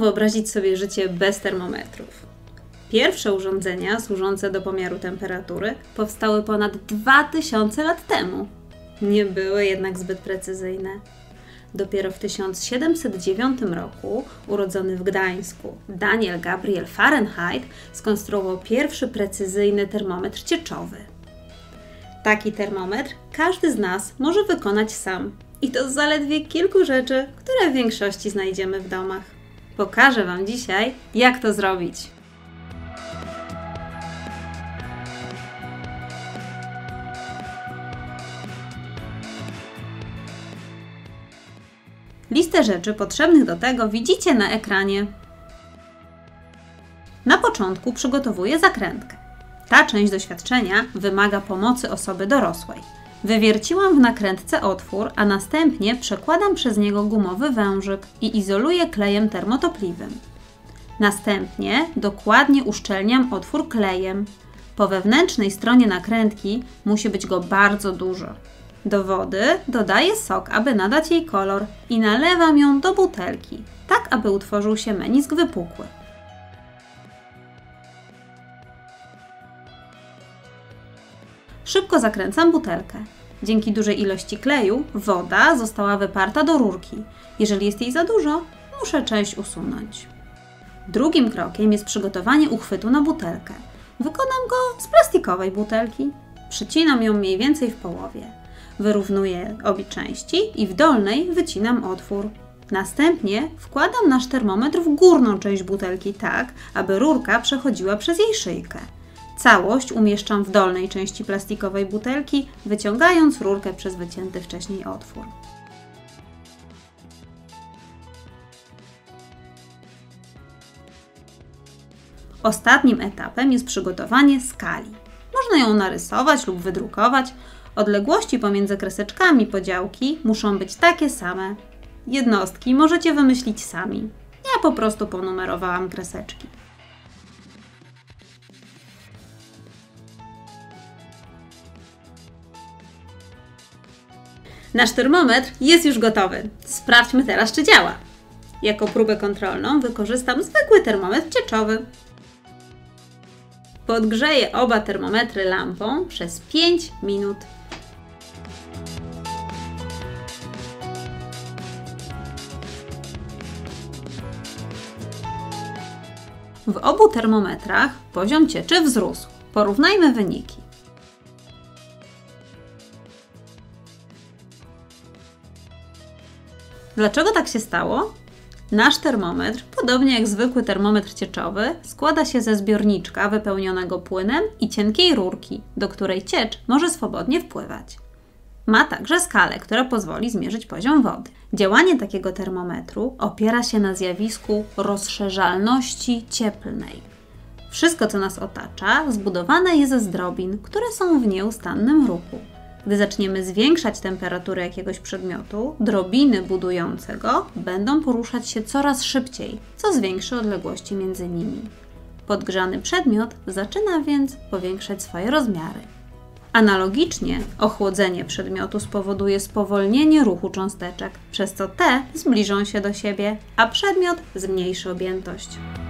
wyobrazić sobie życie bez termometrów. Pierwsze urządzenia służące do pomiaru temperatury powstały ponad 2000 lat temu. Nie były jednak zbyt precyzyjne. Dopiero w 1709 roku urodzony w Gdańsku Daniel Gabriel Fahrenheit skonstruował pierwszy precyzyjny termometr cieczowy. Taki termometr każdy z nas może wykonać sam. I to z zaledwie kilku rzeczy, które w większości znajdziemy w domach. Pokażę Wam dzisiaj, jak to zrobić. Listę rzeczy potrzebnych do tego widzicie na ekranie. Na początku przygotowuję zakrętkę. Ta część doświadczenia wymaga pomocy osoby dorosłej. Wywierciłam w nakrętce otwór, a następnie przekładam przez niego gumowy wężyk i izoluję klejem termotopliwym. Następnie dokładnie uszczelniam otwór klejem. Po wewnętrznej stronie nakrętki musi być go bardzo dużo. Do wody dodaję sok, aby nadać jej kolor i nalewam ją do butelki, tak aby utworzył się menisk wypukły. Szybko zakręcam butelkę. Dzięki dużej ilości kleju woda została wyparta do rurki. Jeżeli jest jej za dużo, muszę część usunąć. Drugim krokiem jest przygotowanie uchwytu na butelkę. Wykonam go z plastikowej butelki. Przycinam ją mniej więcej w połowie. Wyrównuję obie części i w dolnej wycinam otwór. Następnie wkładam nasz termometr w górną część butelki tak, aby rurka przechodziła przez jej szyjkę. Całość umieszczam w dolnej części plastikowej butelki, wyciągając rurkę przez wycięty wcześniej otwór. Ostatnim etapem jest przygotowanie skali. Można ją narysować lub wydrukować. Odległości pomiędzy kreseczkami podziałki muszą być takie same. Jednostki możecie wymyślić sami. Ja po prostu ponumerowałam kreseczki. Nasz termometr jest już gotowy. Sprawdźmy teraz, czy działa. Jako próbę kontrolną wykorzystam zwykły termometr cieczowy. Podgrzeję oba termometry lampą przez 5 minut. W obu termometrach poziom cieczy wzrósł. Porównajmy wyniki. Dlaczego tak się stało? Nasz termometr, podobnie jak zwykły termometr cieczowy, składa się ze zbiorniczka wypełnionego płynem i cienkiej rurki, do której ciecz może swobodnie wpływać. Ma także skalę, która pozwoli zmierzyć poziom wody. Działanie takiego termometru opiera się na zjawisku rozszerzalności cieplnej. Wszystko, co nas otacza, zbudowane jest z drobin, które są w nieustannym ruchu. Gdy zaczniemy zwiększać temperaturę jakiegoś przedmiotu, drobiny budujące go będą poruszać się coraz szybciej, co zwiększy odległości między nimi. Podgrzany przedmiot zaczyna więc powiększać swoje rozmiary. Analogicznie ochłodzenie przedmiotu spowoduje spowolnienie ruchu cząsteczek, przez co te zbliżą się do siebie, a przedmiot zmniejszy objętość.